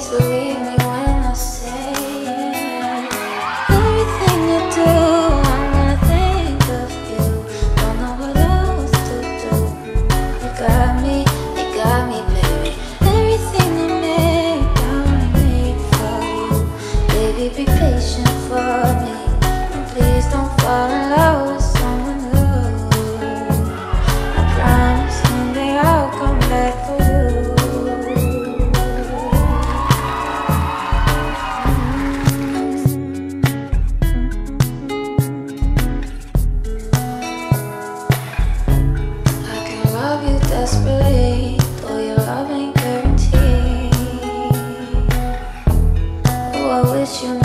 Please believe me when I say it. Everything you do, I'm gonna think of you. Don't know what else to do. You got me, baby. Everything I make, I made for you. Baby, be patient for me. And please don't fall in love with someone new. I promise someday I'll come back for you. I can love you desperately, though your love ain't guaranteed. Oh, I wish you knew